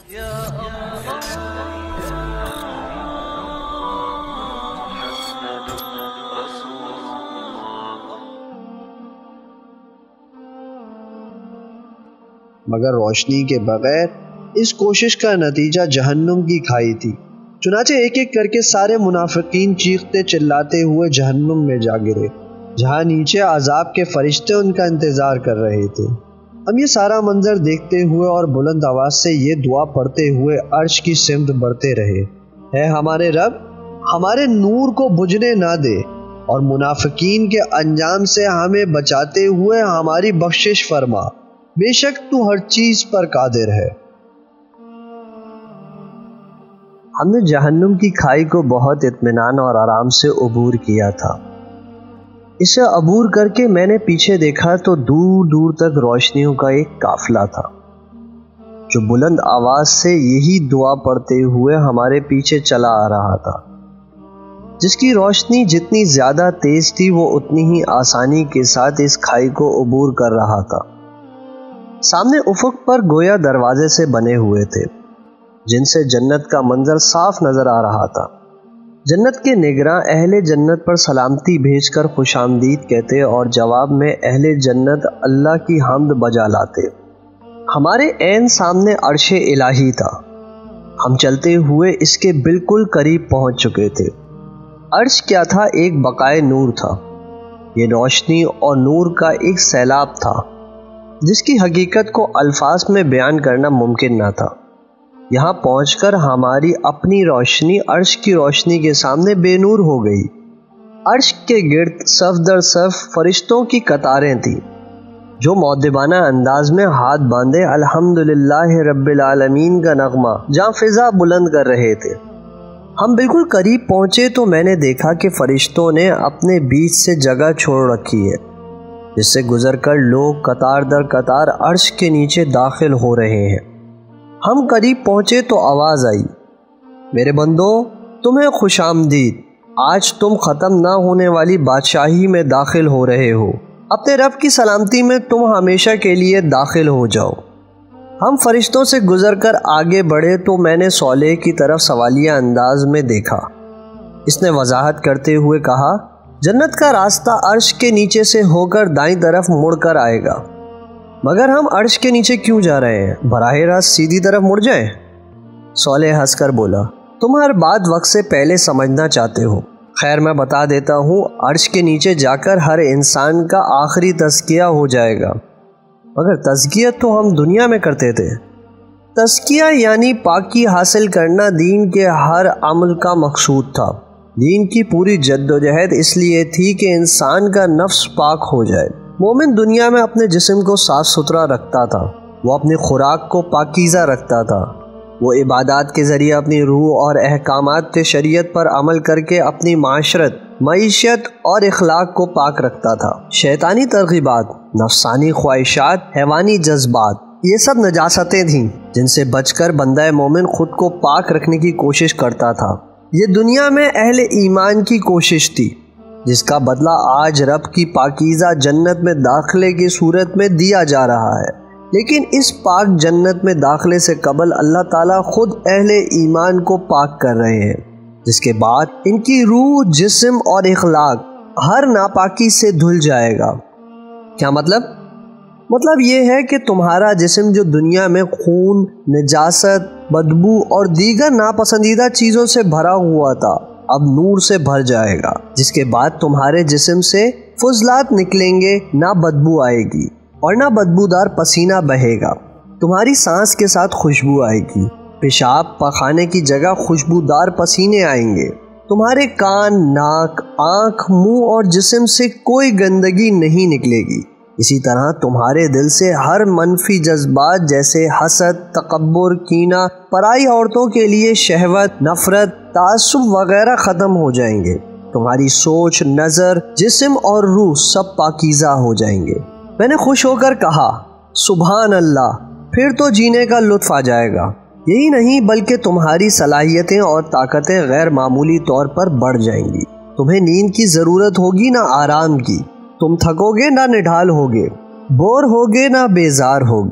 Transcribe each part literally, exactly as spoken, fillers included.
مگر روشنی کے بغیر اس کوشش کا نتیجہ جہنم کی کھائی تھی۔ چنانچہ ایک ایک کر کے سارے منافقین چیختے چلاتے ہوئے جہنم میں جا گرے، جہاں نیچے عذاب کے فرشتے ان کا انتظار کر رہے تھے۔ ہم یہ سارا منظر دیکھتے ہوئے اور بلند آواز سے یہ دعا پڑھتے ہوئے عرش کی سمت بڑھتے رہے، اے ہمارے رب، ہمارے نور کو بجھنے نہ دے اور منافقین کے انجام سے ہمیں بچاتے ہوئے ہماری بخشش فرما، بے شک تو ہر چیز پر قادر ہے۔ ہم نے جہنم کی کھائی کو بہت اطمینان اور آرام سے عبور کیا تھا۔ اسے عبور کر کے میں نے پیچھے دیکھا تو دور دور تک روشنیوں کا ایک قافلہ تھا جو بلند آواز سے یہی دعا پڑھتے ہوئے ہمارے پیچھے چلا آ رہا تھا، جس کی روشنی جتنی زیادہ تیز تھی وہ اتنی ہی آسانی کے ساتھ اس کھائی کو عبور کر رہا تھا۔ سامنے افق پر گویا دروازے سے بنے ہوئے تھے جن سے جنت کا منظر صاف نظر آ رہا تھا۔ جنت کے نگراں اہل جنت پر سلامتی بھیج کر خوش آمدید کہتے اور جواب میں اہل جنت اللہ کی حمد بجا لاتے۔ ہمارے عین سامنے عرش الہی تھا۔ ہم چلتے ہوئے اس کے بالکل قریب پہنچ چکے تھے۔ عرش کیا تھا؟ ایک بقائے نور تھا۔ یہ روشنی اور نور کا ایک سیلاب تھا جس کی حقیقت کو الفاظ میں بیان کرنا ممکن نہ تھا۔ یہاں پہنچ کر ہماری اپنی روشنی عرش کی روشنی کے سامنے بے نور ہو گئی۔ عرش کے گرد صف در صف فرشتوں کی قطاریں تھیں جو مؤدبانہ انداز میں ہاتھ باندھے الحمدللہ رب العالمین کا نغمہ جہاں فضا بلند کر رہے تھے۔ ہم بالکل قریب پہنچے تو میں نے دیکھا کہ فرشتوں نے اپنے بیچ سے جگہ چھوڑ رکھی ہے جس سے گزر کر لوگ قطار در قطار عرش کے نیچے داخل ہو رہے ہیں۔ ہم قریب پہنچے تو آواز آئی، میرے بندو تمہیں خوش آمدید، آج تم ختم نہ ہونے والی بادشاہی میں داخل ہو رہے ہو، اپنے رب کی سلامتی میں تم ہمیشہ کے لیے داخل ہو جاؤ۔ ہم فرشتوں سے گزر کر آگے بڑھے تو میں نے صالح کی طرف سوالیہ انداز میں دیکھا۔ اس نے وضاحت کرتے ہوئے کہا، جنت کا راستہ عرش کے نیچے سے ہو کر دائیں طرف مڑ کر آئے گا۔ مگر ہم عرش کے نیچے کیوں جا رہے ہیں؟ براہ راست سیدھی طرف مڑ جائیں؟ صالح ہنس کر بولا، تم ہر بات وقت سے پہلے سمجھنا چاہتے ہو۔ خیر میں بتا دیتا ہوں، عرش کے نیچے جا کر ہر انسان کا آخری تزکیہ ہو جائے گا۔ مگر تزکیہ تو ہم دنیا میں کرتے تھے۔ تزکیہ یعنی پاکی حاصل کرنا دین کے ہر عمل کا مقصود تھا۔ دین کی پوری جد و جہد اس لیے تھی کہ انسان کا نفس پاک ہو جائے۔ مومن دنیا میں اپنے جسم کو صاف ستھرا رکھتا تھا، وہ اپنی خوراک کو پاکیزہ رکھتا تھا، وہ عبادات کے ذریعے اپنی روح اور احکامات شریعت پر عمل کر کے اپنی معاشرت، معیشت اور اخلاق کو پاک رکھتا تھا۔ شیطانی ترغیبات، نفسانی خواہشات، حیوانی جذبات، یہ سب نجاستیں تھیں جن سے بچ کر بندہ مومن خود کو پاک رکھنے کی کوشش کرتا تھا۔ یہ دنیا میں اہل ایمان کی کوشش تھی جس کا بدلہ آج رب کی پاکیزہ جنت میں داخلے کی صورت میں دیا جا رہا ہے۔ لیکن اس پاک جنت میں داخلے سے قبل اللہ تعالیٰ خود اہل ایمان کو پاک کر رہے ہیں، جس کے بعد ان کی روح، جسم اور اخلاق ہر ناپاکی سے دھل جائے گا۔ کیا مطلب؟ مطلب یہ ہے کہ تمہارا جسم جو دنیا میں خون، نجاست، بدبو اور دیگر ناپسندیدہ چیزوں سے بھرا ہوا تھا، اب نور سے بھر جائے گا، جس کے بعد تمہارے جسم سے فضلات نکلیں گے، نہ بدبو آئے گی اور نہ بدبودار پسینہ بہے گا۔ تمہاری سانس کے ساتھ خوشبو آئے گی، پیشاب پخانے کی جگہ خوشبودار پسینے آئیں گے۔ تمہارے کان، ناک، آنکھ، منہ اور جسم سے کوئی گندگی نہیں نکلے گی۔ اسی طرح تمہارے دل سے ہر منفی جذبات جیسے حسد، تکبر، کینہ، پرائی عورتوں کے لیے شہوت، نفرت، تعصب وغیرہ ختم ہو جائیں گے۔ تمہاری سوچ، نظر، جسم اور روح سب پاکیزہ ہو جائیں گے۔ میں نے خوش ہو کر کہا، سبحان اللہ، پھر تو جینے کا لطف آ جائے گا۔ یہی نہیں بلکہ تمہاری صلاحیتیں اور طاقتیں غیر معمولی طور پر بڑھ جائیں گی۔ تمہیں نیند کی ضرورت ہوگی نہ آرام کی، تم تھکو گے نہ نڈھال ہوگے، بور ہوگے نہ بیزار ہوگے،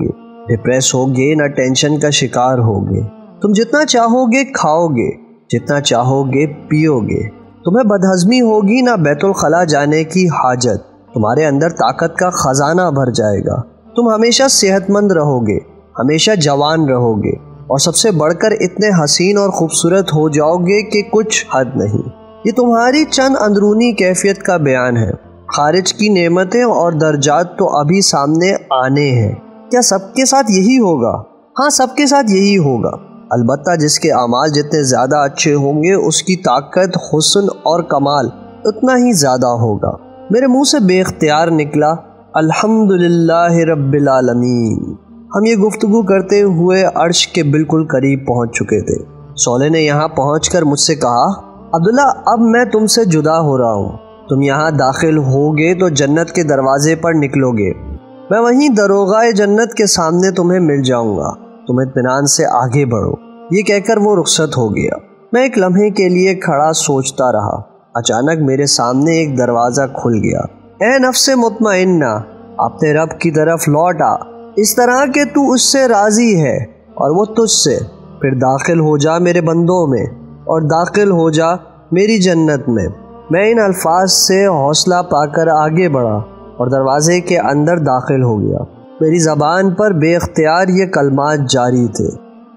ڈپریس ہوگے نہ ٹینشن کا شکار ہوگے۔ تم جتنا چاہو گے کھاؤ گے، جتنا چاہو گے پیو گے۔ تمہیں بدہضمی ہوگی نہ بیت الخلا جانے کی حاجت۔ تمہارے اندر طاقت کا خزانہ بھر جائے گا۔ تم ہمیشہ صحت مند رہو گے، ہمیشہ جوان رہو گے، اور سب سے بڑھ کر اتنے حسین اور خوبصورت ہو جاؤ گے کہ کچھ حد نہیں۔ یہ تمہاری چند اندرونی کیفیت کا بیان ہے۔ خارج کی نعمتیں اور درجات تو ابھی سامنے آنے ہیں۔ کیا سب کے ساتھ یہی ہوگا؟ ہاں، سب کے ساتھ یہی ہوگا، البتہ جس کے اعمال جتنے زیادہ اچھے ہوں گے اس کی طاقت، حسن اور کمال اتنا ہی زیادہ ہوگا۔ میرے منہ سے بے اختیار نکلا الحمدللہ رب العالمین۔ ہم یہ گفتگو کرتے ہوئے عرش کے بالکل قریب پہنچ چکے تھے۔ صالح نے یہاں پہنچ کر مجھ سے کہا، عبداللہ اب میں تم سے جدا ہو رہا ہوں۔ تم یہاں داخل ہوگے تو جنت کے دروازے پر نکلو گے، میں وہیں دروغۂ جنت کے سامنے تمہیں مل جاؤں گا۔ تم اطمینان سے آگے بڑھو۔ یہ کہہ کر وہ رخصت ہو گیا۔ میں ایک لمحے کے لیے کھڑا سوچتا رہا۔ اچانک میرے سامنے ایک دروازہ کھل گیا۔ اے نفس مطمئنہ، اپنے رب کی طرف لوٹ آ، اس طرح کہ تو اس سے راضی ہے اور وہ تجھ سے۔ پھر داخل ہو جا میرے بندوں میں، اور داخل ہو جا میری جنت میں۔ میں ان الفاظ سے حوصلہ پا کر آگے بڑھا اور دروازے کے اندر داخل ہو گیا۔ میری زبان پر بے اختیار یہ کلمات جاری تھے،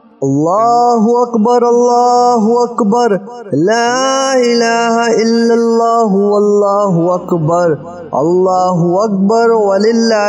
اللہ اکبر، اللہ اکبر، لا الہ الا اللہ، واللہ اکبر، اللہ اکبر وللہ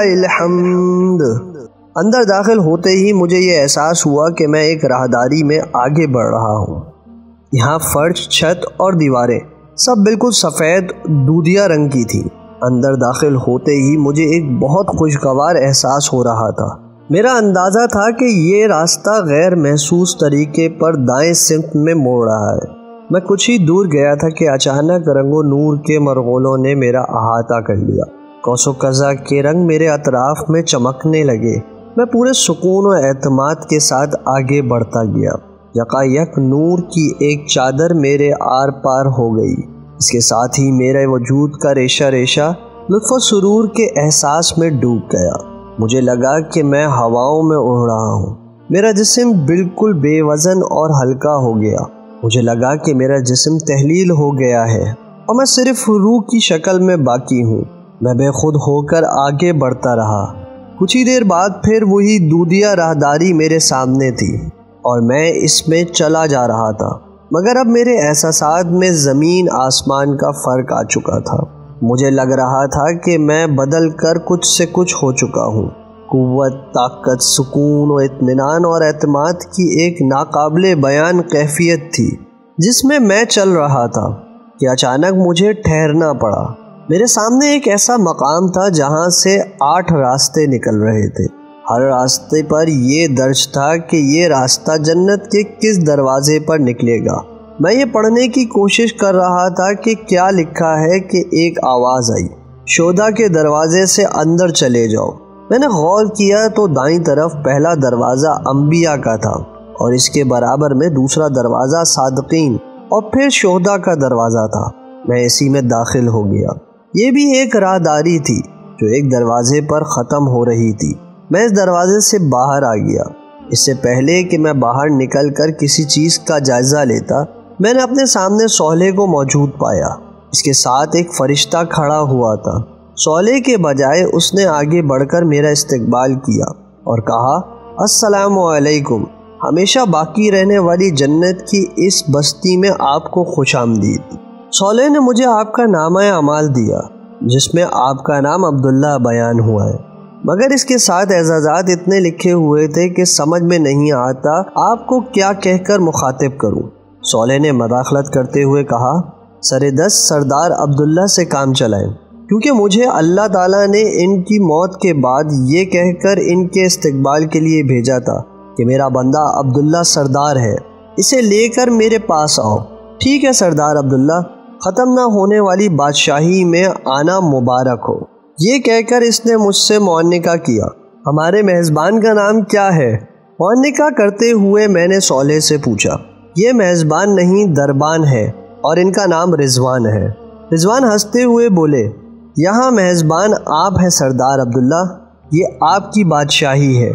الحمد۔ اندر داخل ہوتے ہی مجھے یہ احساس ہوا کہ میں ایک راہداری میں آگے بڑھ رہا ہوں۔ یہاں فرش، چھت اور دیواریں سب بالکل سفید دودھیا رنگ کی تھی۔ اندر داخل ہوتے ہی مجھے ایک بہت خوشگوار احساس ہو رہا تھا۔ میرا اندازہ تھا کہ یہ راستہ غیر محسوس طریقے پر دائیں سمت میں موڑ رہا ہے۔ میں کچھ ہی دور گیا تھا کہ اچانک رنگ و نور کے مرغولوں نے میرا احاطہ کر لیا۔ قوس و قزح کے رنگ میرے اطراف میں چمکنے لگے۔ میں پورے سکون و اعتماد کے ساتھ آگے بڑھتا گیا۔ یکایک نور کی ایک چادر میرے آر پار ہو گئی۔ اس کے ساتھ ہی میرے وجود کا ریشہ ریشہ لطف و سرور کے احساس میں ڈوب گیا۔ مجھے لگا کہ میں ہواؤں میں اڑ رہا ہوں۔ میرا جسم بالکل بے وزن اور ہلکا ہو گیا۔ مجھے لگا کہ میرا جسم تحلیل ہو گیا ہے اور میں صرف روح کی شکل میں باقی ہوں۔ میں بے خود ہو کر آگے بڑھتا رہا۔ کچھ ہی دیر بعد پھر وہی دودھیا راہداری میرے سامنے تھی اور میں اس میں چلا جا رہا تھا، مگر اب میرے احساسات میں زمین آسمان کا فرق آ چکا تھا۔ مجھے لگ رہا تھا کہ میں بدل کر کچھ سے کچھ ہو چکا ہوں۔ قوت، طاقت، سکون و اطمینان اور اعتماد کی ایک ناقابل بیان کیفیت تھی جس میں میں چل رہا تھا کہ اچانک مجھے ٹھہرنا پڑا۔ میرے سامنے ایک ایسا مقام تھا جہاں سے آٹھ راستے نکل رہے تھے۔ ہر راستے پر یہ درج تھا کہ یہ راستہ جنت کے کس دروازے پر نکلے گا۔ میں یہ پڑھنے کی کوشش کر رہا تھا کہ کیا لکھا ہے کہ ایک آواز آئی، شودا کے دروازے سے اندر چلے جاؤ۔ میں نے غور کیا تو دائیں طرف پہلا دروازہ انبیاء کا تھا اور اس کے برابر میں دوسرا دروازہ صادقین اور پھر شہداء کا دروازہ تھا۔ میں اسی میں داخل ہو گیا۔ یہ بھی ایک راہداری تھی جو ایک دروازے پر ختم ہو رہی تھی۔ میں اس دروازے سے باہر آ گیا۔ اس سے پہلے کہ میں باہر نکل کر کسی چیز کا جائزہ لیتا، میں نے اپنے سامنے صالح کو موجود پایا۔ اس کے ساتھ ایک فرشتہ کھڑا ہوا تھا۔ صالح کے بجائے اس نے آگے بڑھ کر میرا استقبال کیا اور کہا، السلام علیکم، ہمیشہ باقی رہنے والی جنت کی اس بستی میں آپ کو خوش آمدید۔ صالح نے مجھے آپ کا نامہ اعمال دیا جس میں آپ کا نام عبداللہ بیان ہوا ہے، مگر اس کے ساتھ اعزازات اتنے لکھے ہوئے تھے کہ سمجھ میں نہیں آتا آپ کو کیا کہہ کر مخاطب کروں۔ صالح نے مداخلت کرتے ہوئے کہا، سر دست سردار عبداللہ سے کام چلائیں، کیونکہ مجھے اللہ تعالیٰ نے ان کی موت کے بعد یہ کہہ کر ان کے استقبال کے لیے بھیجا تھا کہ میرا بندہ عبداللہ سردار ہے، اسے لے کر میرے پاس آؤ۔ ٹھیک ہے سردار عبداللہ، ختم نہ ہونے والی بادشاہی میں آنا مبارک ہو۔ یہ کہہ کر اس نے مجھ سے معنقہ کیا، ہمارے میزبان کا نام کیا ہے؟ معنقہ کرتے ہوئے میں نے صالح سے پوچھا، یہ میزبان نہیں دربان ہے اور ان کا نام رضوان ہے۔ رضوان ہنستے ہوئے بولے، یہاں میزبان آپ ہیں سردار عبداللہ، یہ آپ کی بادشاہی ہے۔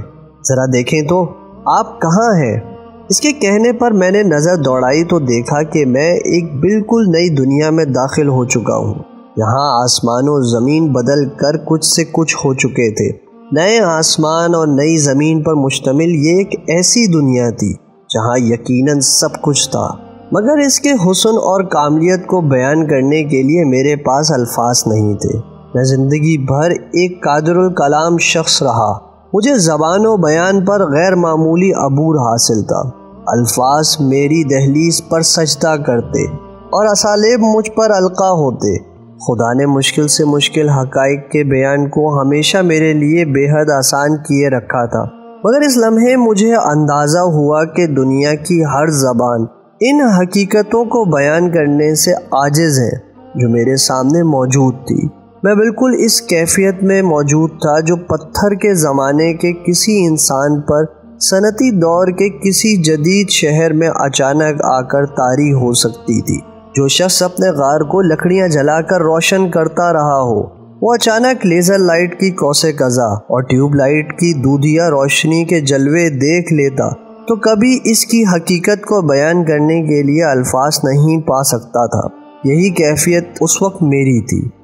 ذرا دیکھیں تو آپ کہاں ہیں؟ اس کے کہنے پر میں نے نظر دوڑائی تو دیکھا کہ میں ایک بالکل نئی دنیا میں داخل ہو چکا ہوں۔ یہاں آسمان و زمین بدل کر کچھ سے کچھ ہو چکے تھے۔ نئے آسمان اور نئی زمین پر مشتمل یہ ایک ایسی دنیا تھی جہاں یقیناً سب کچھ تھا، مگر اس کے حسن اور کاملیت کو بیان کرنے کے لیے میرے پاس الفاظ نہیں تھے۔ میں زندگی بھر ایک قادر الکلام شخص رہا، مجھے زبان و بیان پر غیر معمولی عبور حاصل تھا۔ الفاظ میری دہلیز پر سجدہ کرتے اور اسالیب مجھ پر القا ہوتے۔ خدا نے مشکل سے مشکل حقائق کے بیان کو ہمیشہ میرے لیے بے حد آسان کیے رکھا تھا، مگر اس لمحے مجھے اندازہ ہوا کہ دنیا کی ہر زبان ان حقیقتوں کو بیان کرنے سے عاجز ہے جو میرے سامنے موجود تھی۔ میں بالکل اس کیفیت میں موجود تھا جو پتھر کے زمانے کے کسی انسان پر صنعتی دور کے کسی جدید شہر میں اچانک آ کر طاری ہو سکتی تھی۔ جو شخص اپنے غار کو لکڑیاں جلا کر روشن کرتا رہا ہو، وہ اچانک لیزر لائٹ کی قوس قزح اور ٹیوب لائٹ کی دودھیا روشنی کے جلوے دیکھ لیتا تو کبھی اس کی حقیقت کو بیان کرنے کے لیے الفاظ نہیں پا سکتا تھا۔ یہی کیفیت اس وقت میری تھی۔